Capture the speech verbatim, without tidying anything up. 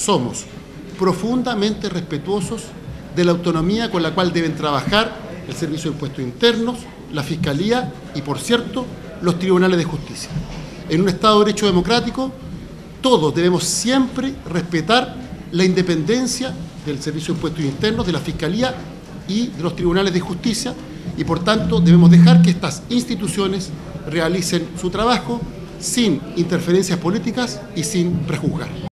somos profundamente respetuosos de la autonomía con la cual deben trabajar el Servicio de Impuestos Internos, la Fiscalía y, por cierto, los tribunales de justicia. En un Estado de Derecho democrático, todos debemos siempre respetar la independencia del Servicio de Impuestos Internos, de la Fiscalía y de los tribunales de justicia, y por tanto debemos dejar que estas instituciones realicen su trabajo sin interferencias políticas y sin prejuzgar.